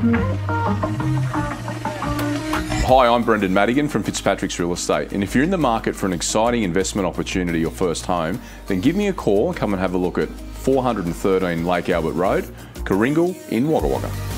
Hi, I'm Brendan Madigan from Fitzpatricks Real Estate, and if you're in the market for an exciting investment opportunity or first home, then give me a call and come and have a look at 413 Lake Albert Road, Kooringal in Wagga Wagga.